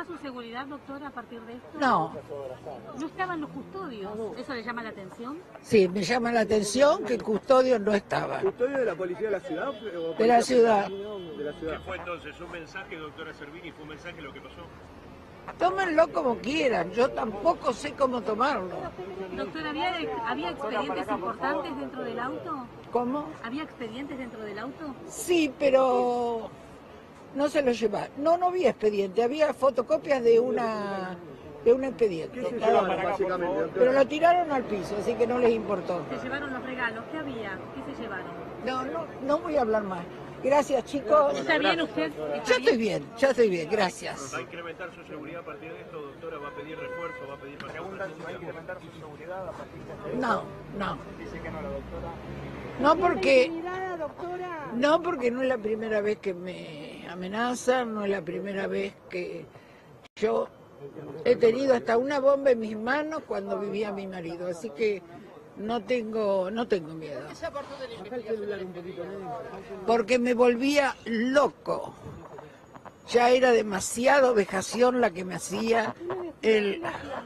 más su seguridad, doctora, a partir de esto? No, ¿No estaban los custodios? ¿Eso le llama la atención? sí, me llama la atención que el custodio no estaba. ¿Custodio de la policía de la ciudad? De la ciudad. De la ciudad. ¿Qué fue entonces? ¿Un mensaje, doctora Servini? ¿Fue un mensaje lo que pasó? Tómenlo como quieran, yo tampoco sé cómo tomarlo. Doctora, ¿había expedientes importantes dentro del auto? ¿Cómo? ¿Había expedientes dentro del auto? Sí, pero no se lo llevaron. No vi expediente, había fotocopias de un expediente. ¿Qué se nada llevaron, más. básicamente, doctora? Pero lo tiraron al piso, así que no les importó. Se llevaron los regalos. ¿Qué había? ¿Qué se llevaron? No voy a hablar más. Gracias, chicos. ¿Está bien usted? Ya estoy bien, gracias. ¿Va a incrementar su seguridad a partir de esto, doctora? ¿Va a pedir refuerzo? ¿Va a pedir ¿Va a incrementar su seguridad a partir de esto? No. Dice que no la doctora. No, porque no es la primera vez que me amenazan, no es la primera vez que yo he tenido hasta una bomba en mis manos cuando vivía mi marido, así que no tengo miedo. Porque me volvía loco. Ya era demasiado vejación la que me hacía él.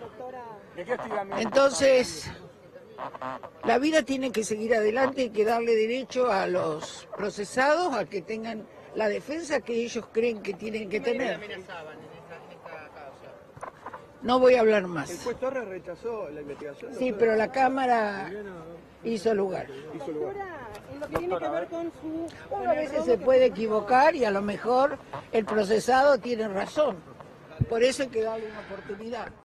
Entonces, la vida tiene que seguir adelante, hay que darle derecho a los procesados a que tengan la defensa que ellos creen que tienen que tener. No voy a hablar El más. juez Torres rechazó la investigación. Sí, doctora. pero la Cámara hizo lugar. Hizo lugar. En lo que tiene que ver con su... Uno a veces se puede equivocar y a lo mejor el procesado tiene razón. Por eso hay que darle una oportunidad.